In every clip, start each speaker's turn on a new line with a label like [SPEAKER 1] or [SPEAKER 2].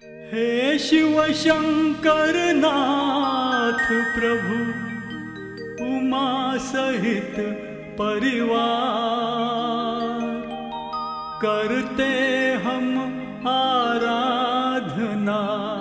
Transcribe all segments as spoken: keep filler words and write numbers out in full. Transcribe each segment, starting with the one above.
[SPEAKER 1] हे शिव शंकर नाथ प्रभु उमा सहित परिवार, करते हम आराधना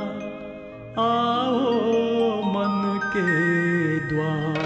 [SPEAKER 1] आओ मन के द्वार।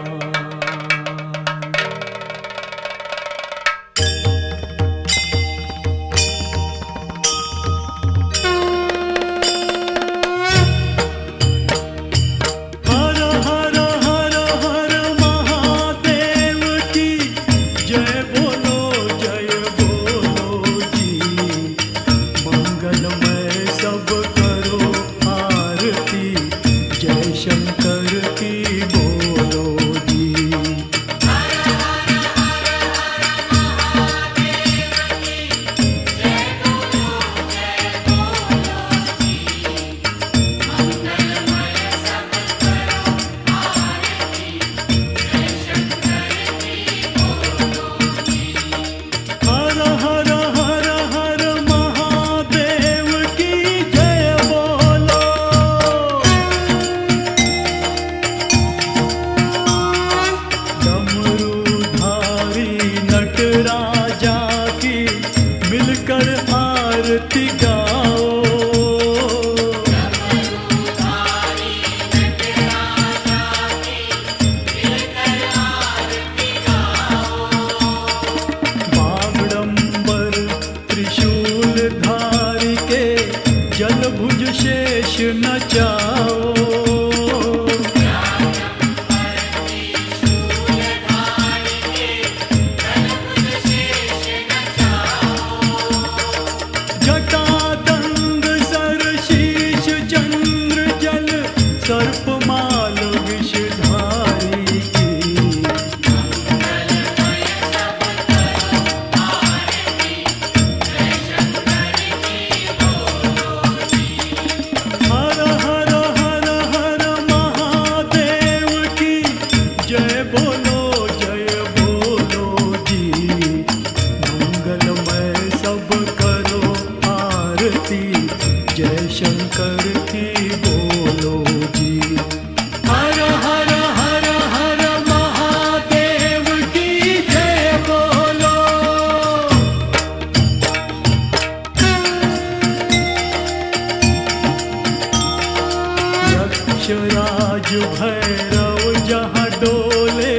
[SPEAKER 1] राज भैरव जहाँ डोले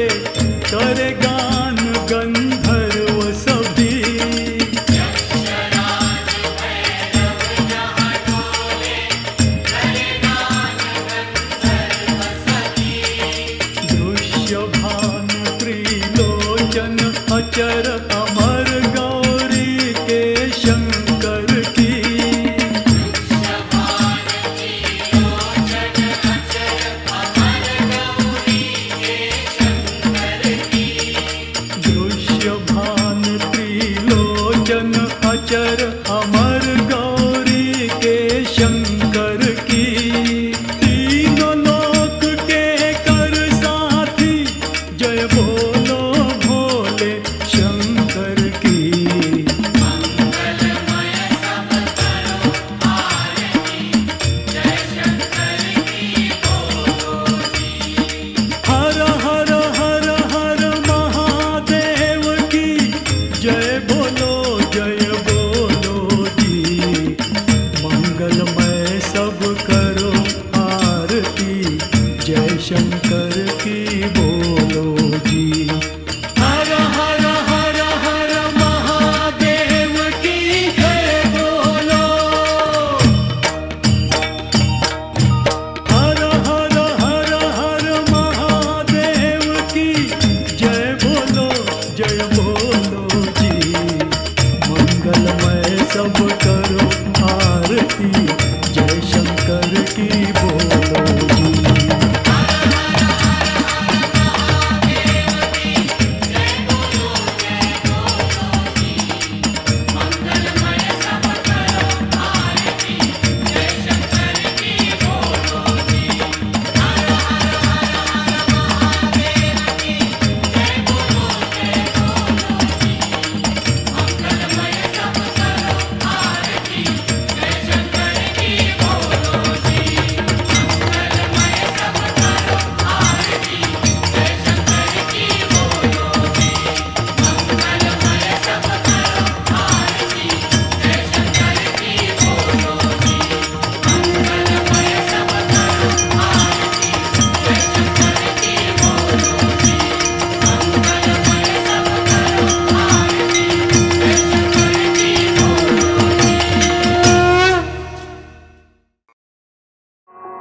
[SPEAKER 1] करे गान गंधर्व सभी। दृश्य भान त्रिलोचन अचर अमर गौरी के शंकर की।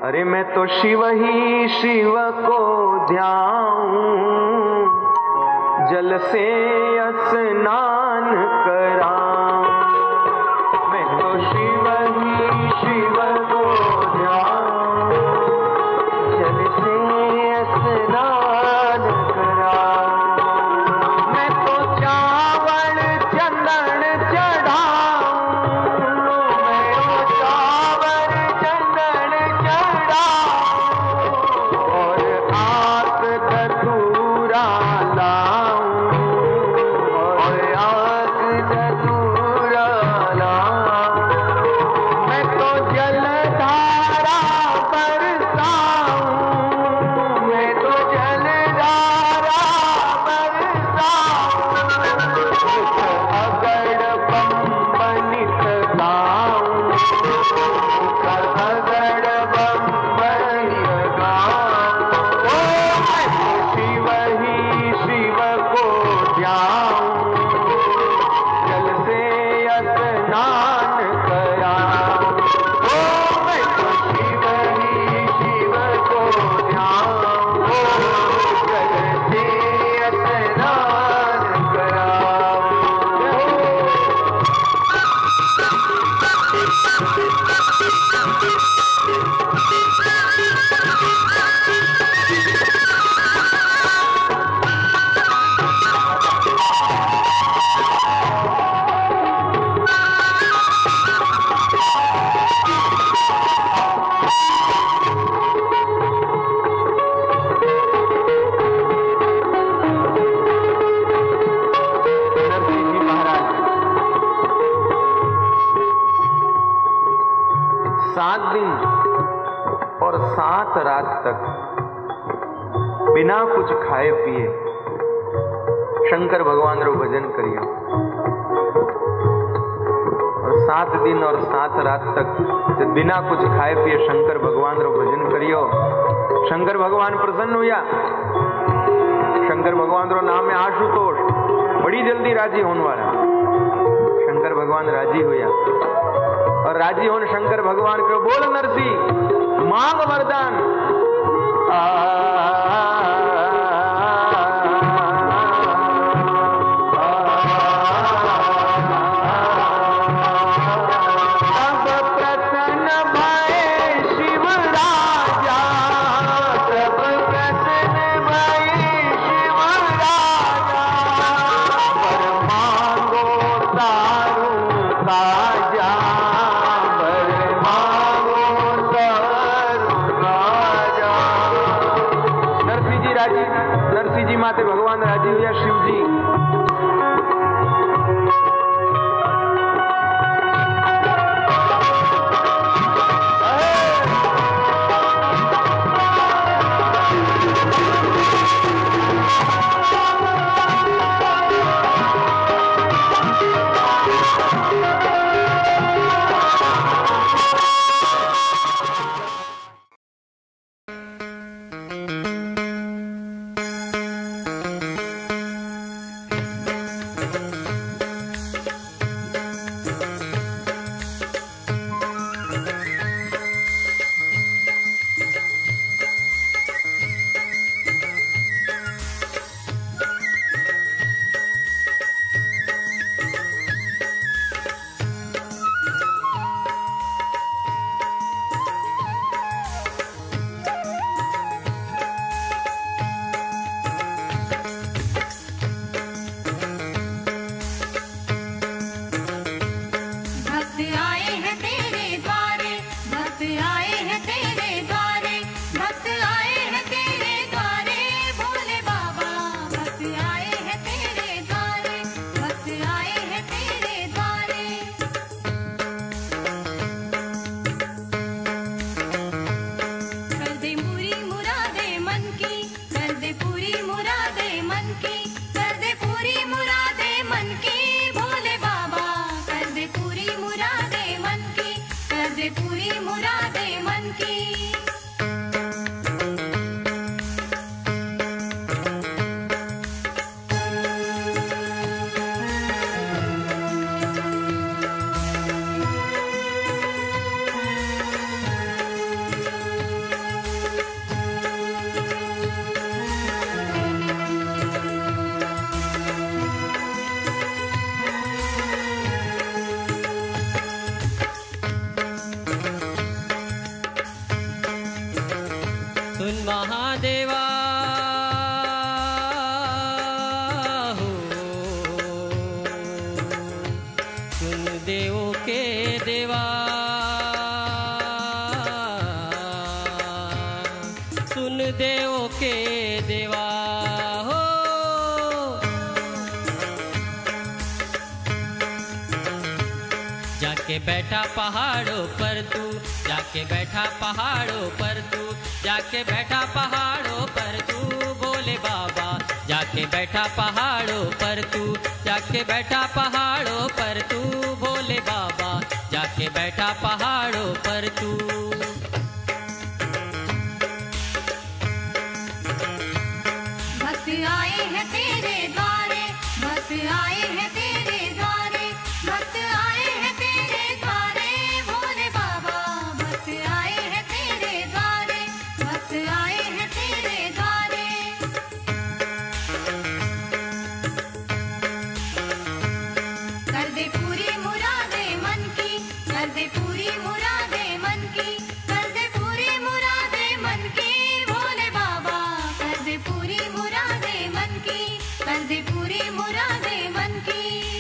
[SPEAKER 2] अरे मैं तो शिव ही शिव को ध्याऊं, जल से स्नान कराऊं। मैं तो शिव ही शिव को ध्याऊं, जल से स्नान कराऊं। मैं तो चावल चंदन चढ़ाऊं, मैं तो चावल चंदन चढ़ाऊं, और आक धतूरा लाऊं, और आक धतूरा लाऊं। मैं तो जलधारा बरसाऊं, मैं तो जलधारा बरसाऊं। मुख अगड़ बम्बनित गाऊं, मुख अगड़ बम्बनित गाऊं। ओ मैं तो शिव ही शिव को ध्याऊं, जल से स्नान कराऊं। ओ मैं तो शिव ही शिव को ध्याऊं, जल से स्नान कराऊं। नरसिंह जी महाराज सात दिन और सात रात तक बिना कुछ खाए पिए शंकर भगवान रो भजन करियो। और सात दिन और सात रात तक जब बिना कुछ खाए पिए शंकर भगवान रो भजन करियो, शंकर भगवान प्रसन्न हुआ। शंकर भगवान रो नाम है आशुतोष, बड़ी जल्दी राजी होने वाला। शंकर भगवान राजी हुआ, और राजी होने शंकर भगवान को बोल नरसिंह मांग वरदान। तब प्रसन्न भये शिव राजा, तब प्रसन्न भये शिव राजा। वर मांगो तारू काजा, वर मांगो तारू काजा। नरसिंह जी राजी, नरसिंह जी माते भगवान राजी हुआ। शिव जी
[SPEAKER 3] महादेवा हो, सुन देवों के देवा, सुन देवों के देवा हो। जाके बैठा पहाड़ों पर तू, जाके बैठा पहाड़ों पर तू, जाके बैठा पहाड़ों पर तू भोले बाबा। जाके बैठा पहाड़ों पर तू, जाके बैठा पहाड़ों पर तू भोले बाबा। जाके बैठा पहाड़ों पर तू।
[SPEAKER 4] भक्त आए हैं तेरे द्वारे, भक्त आए हैं तेरे द्वारे, भक्त आए हैं तेरे द्वारे भोले बाबा। भक्त आए हैं तेरे द्वारे, भक्त आए हैं तेरे द्वारे। कर दे पूरी मुरादे मन की, कर दे पूरी मुरादे मन की, कर दे पूरी मुरादे मन की भोले बाबा। कर दे पूरी मुरादे मन की, कर दे पूरी मुरादे मन की।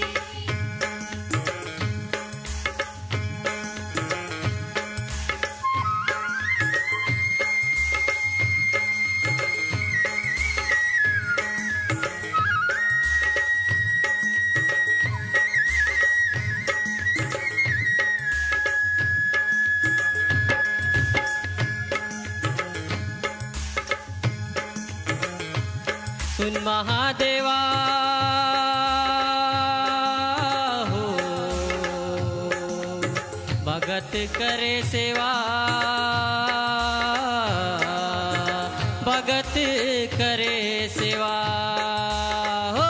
[SPEAKER 3] सुन महादेवा हो, भगत करे सेवा, भगत करे सेवा हो।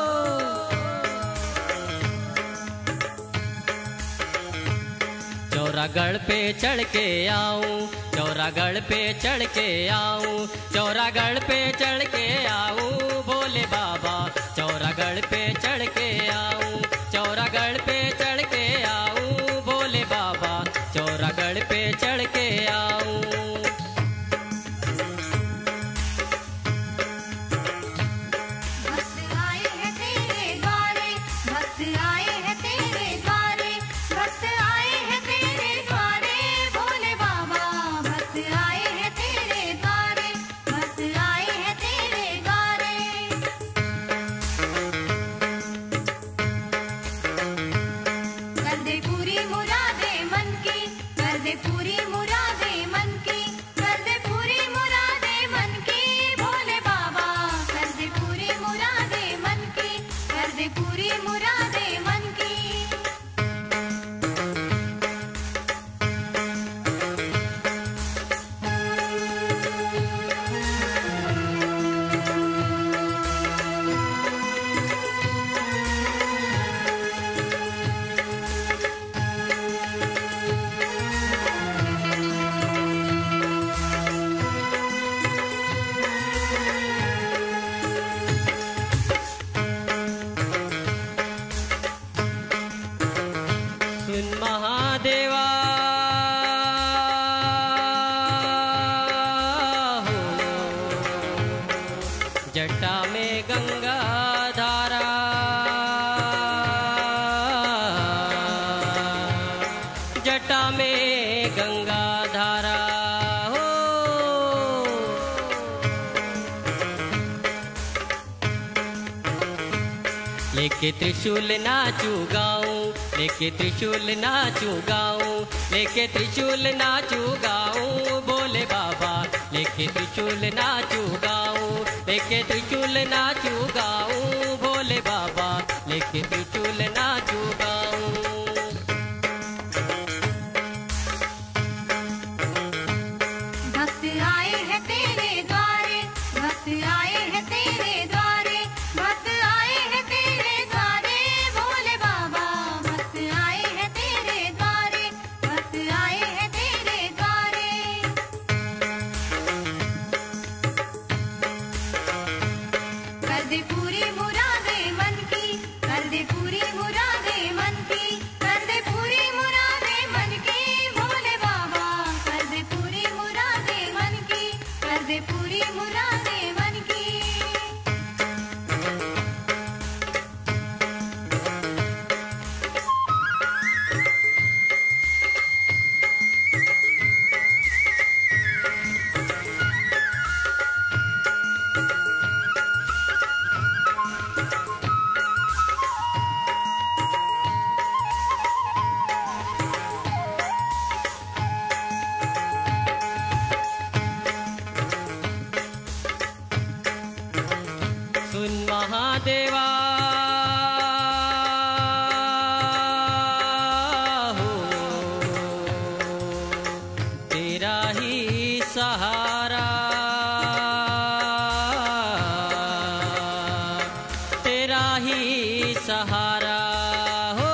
[SPEAKER 3] चौरागढ़ पे चढ़ के आऊं, चौरागढ़ पे चढ़ के आऊं, चौरागढ़ पे चढ़ के आऊं भोले बाबा। चौरागढ़ पे चढ़ के आऊं, चौरागढ़ पे चढ़ के आऊं भोले बाबा। चौरागढ़ पे चढ़ के आऊं।
[SPEAKER 4] भक्त आए हैं तेरे द्वारे, भक्त आए हैं तेरे द्वारे, भक्त आए हैं तेरे द्वारे भोले बाबा। भक्त आए हैं तेरे द्वारे, भक्त आए हैं तेरे द्वारे। कर दे पूरी मुरादे मन की, कर दे पूरी मुरादे मन की, कर दे पूरी मुरादे मन की भोले बाबा। कर दे पूरी मुरादे मन की, कर दे पूरी मुरादे मन की।
[SPEAKER 3] सुन महादेवा हो, जटा में गंगा धारा, जटा में गंगा धारा हो। लेके त्रिशूल नाचू गाऊं, लेके त्रिशूल नाचू गाऊं, लेके त्रिशूल नाचू गाऊं भोले बाबा। लेके त्रिशूल नाचू गाऊं, लेके त्रिशूल नाचू गाऊं भोले बाबा। लेके त्रिशूल नाचू गाऊं।
[SPEAKER 4] भक्त आए हैं तेरे द्वारे, भक्त आए हैं तेरे द्वारे, भक्त आए हैं तेरे द्वारे भोले बाबा। भक्त आए हैं तेरे द्वारे, भक्त आए हैं तेरे द्वारे। कर दे पूरी मुरादे मन की, कर दे पूरी मुरादे मन की, दे पूरी मुरादें मन की।
[SPEAKER 3] सुन महादेवा हो, तेरा ही सहारा, तेरा ही सहारा हो।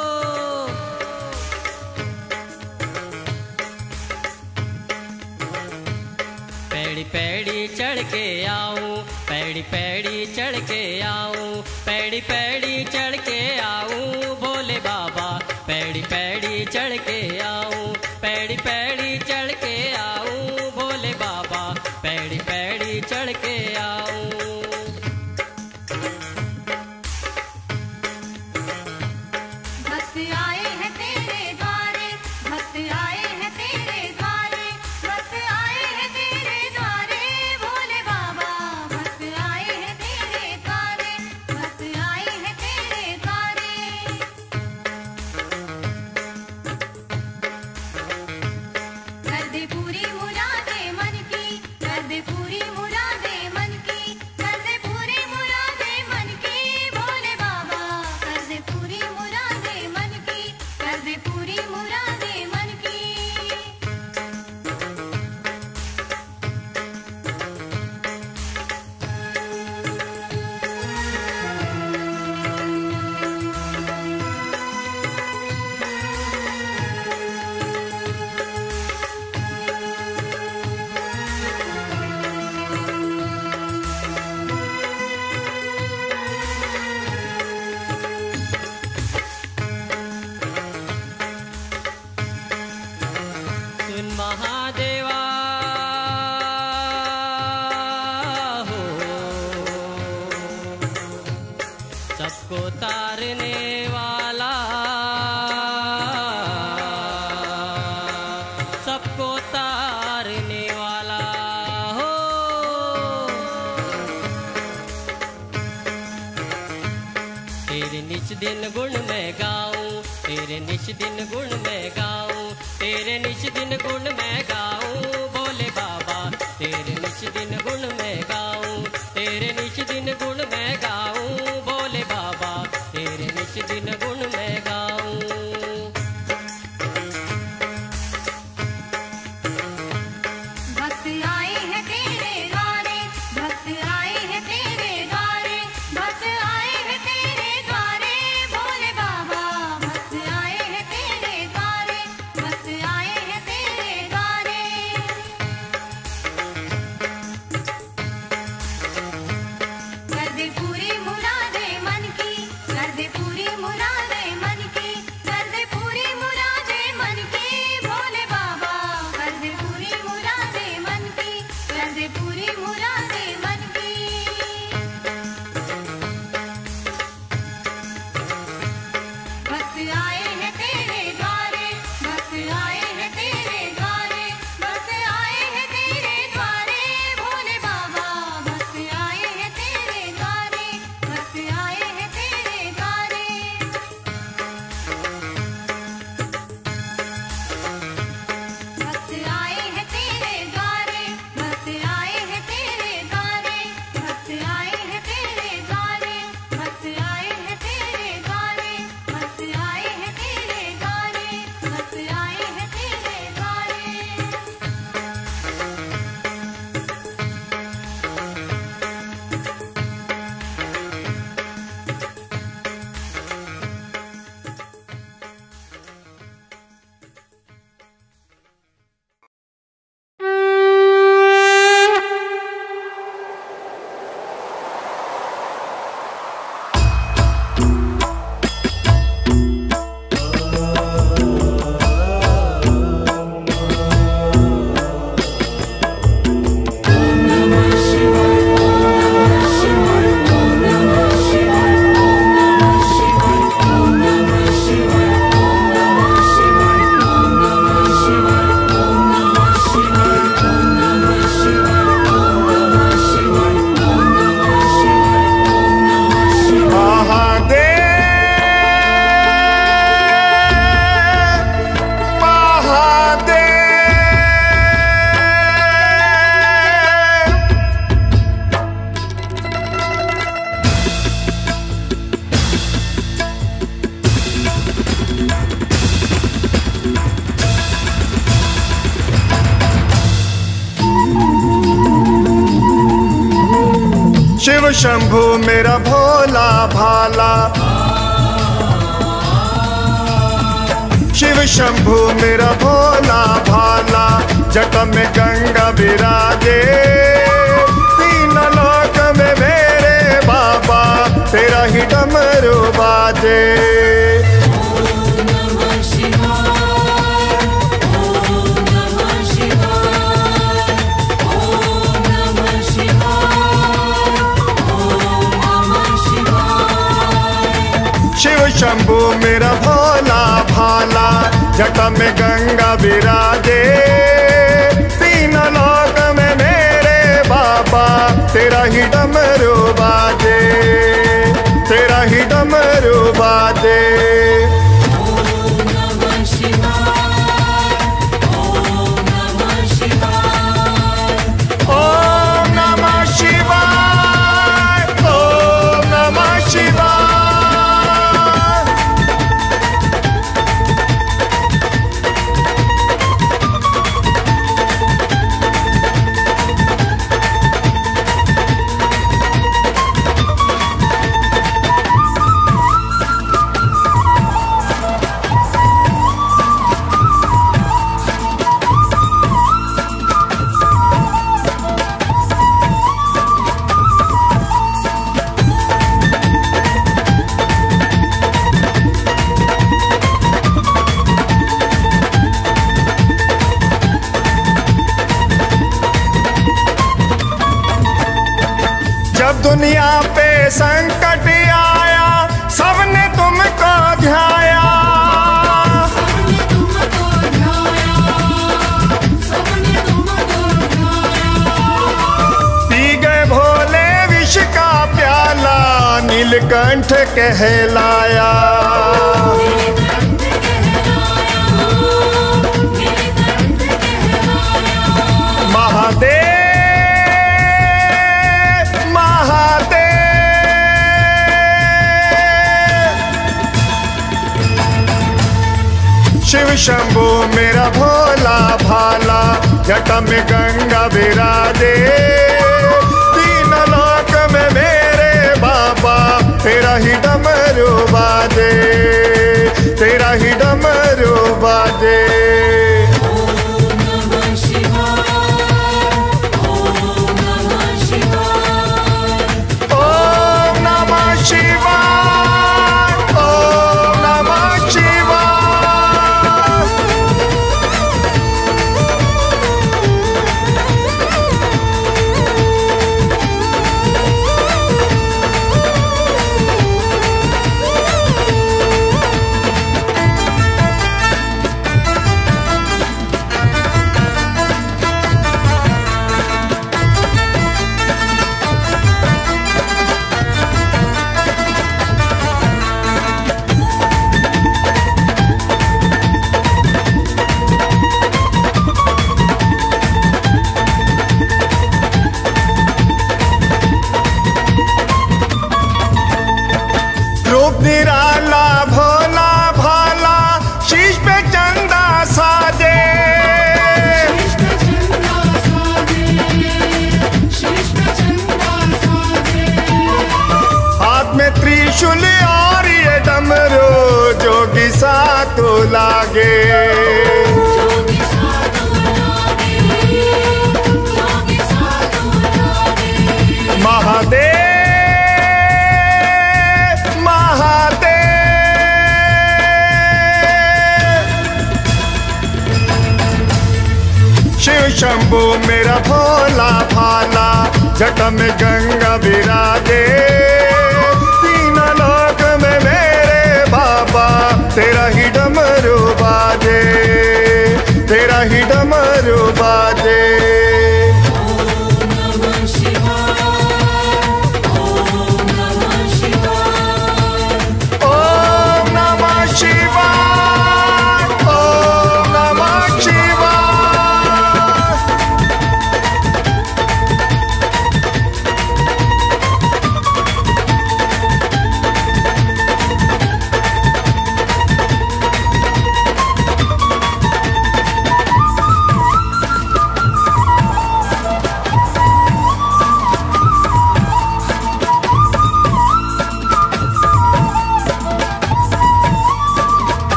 [SPEAKER 3] पैड़ी पैड़ी चढ़ के आऊं, पैड़ी पैड़ी चढ़ के आऊं, पैड़ी पैड़ी चढ़ के आऊं भोले बाबा, पैड़ी पैड़ी चढ़ के आऊं, पैड़ी पैड़ी चढ़ के आऊं भोले बाबा, पैड़ी पैड़ी चढ़ के आऊं।
[SPEAKER 4] भक्त आए हैं तेरे द्वारे, भक्त आए हैं तेरे द्वारे, भक्त आए हैं तेरे द्वारे भोले बाबा, भक्त आए हैं तेरे द्वारे, भक्त आए हैं तेरे द्वारे। कर दे पूरी मुरादें मन की, कर दे पूरी मुरादें मन की, कर दे पूरी मुरादें मन की भोले बाबा, कर दे पूरी मुरादें मन की, कर दे पूरी मुरादें मन की।
[SPEAKER 3] सुन महादेवा हो, सबको तारने वाला, सबको तारने वाला हो। तेरे निज दिन गुण में गाऊं, तेरे निज दिन गुण में गाऊं, तेरे निज दिन गुण में गाऊं भोले बाबा, तेरे निज दिन गुण में गाऊं, तेरे निज दिन गुण में गाऊं भोले बाबा, तेरे निज दिन गुण में गाऊं।
[SPEAKER 4] भक्त आए हैं तेरे द्वारे, भक्त आए हैं तेरे द्वारे, भक्त आए हैं तेरे द्वारे भोले बाबा, भक्त आए हैं तेरे द्वारे, भक्त आए हैं तेरे द्वारे।
[SPEAKER 5] शिव शंभु मेरा भोला भाला, शिव शंभु मेरा भोला भाला, जट में गंगा विराजे, तीन लोक में मेरे बाबा, तेरा ही डमरू बाजे। शिव शंभु मेरा भोला भाला, जट में गंगा विराजे, तीन लोक में मेरे बाबा, तेरा ही डमरू बाजे, तेरा ही डमरू बाजे। दुनिया पे संकट आया, सबने तुमको ध्याया,
[SPEAKER 4] सबने तुमको ध्याया, सबने तुमको ध्याया।
[SPEAKER 5] पी गए भोले विष का प्याला, नीलकंठ कहलाया,
[SPEAKER 4] नीलकंठ कहलाया, नीलकंठ कहलाया।
[SPEAKER 5] महादेव शिव शंभु मेरा भोला भाला, जट में गंगा विराजे, तीन लोक में मेरे बाबा, तेरा ही डमरू बाजे, तेरा ही डमरू बाजे। निराला भोला भाला, शीश पे चंदा साजे,
[SPEAKER 4] शीश पे चंदा साजे, शीश पे चंदा साजे।
[SPEAKER 5] हाथ में त्रिशूल और ये डमरू, जोगी साथ लागे,
[SPEAKER 4] जोगी साथ लागे, जोगी साथ लागे।
[SPEAKER 5] महादेव शिव शंभु मेरा भोला भाला, जट में गंगा विराजे, तीन लोक में मेरे बाबा, तेरा ही डमरू बाजे, तेरा ही डमरू बाजे।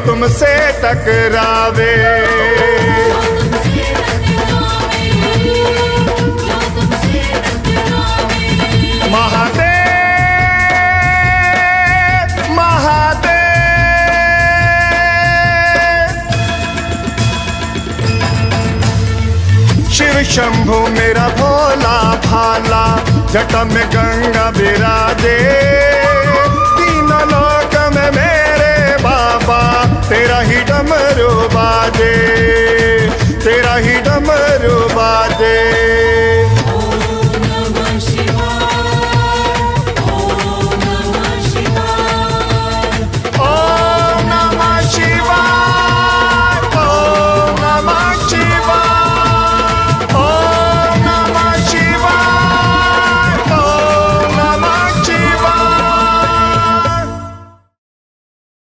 [SPEAKER 5] तुमसे टकरावे। महादेव महादेव शिव शंभु मेरा भोला भाला, जटा में गंगा विराजे। तीनों लोक में मेरे बाबा तेरा ही डमरू बाजे, तेरा ही डमरू बाजे।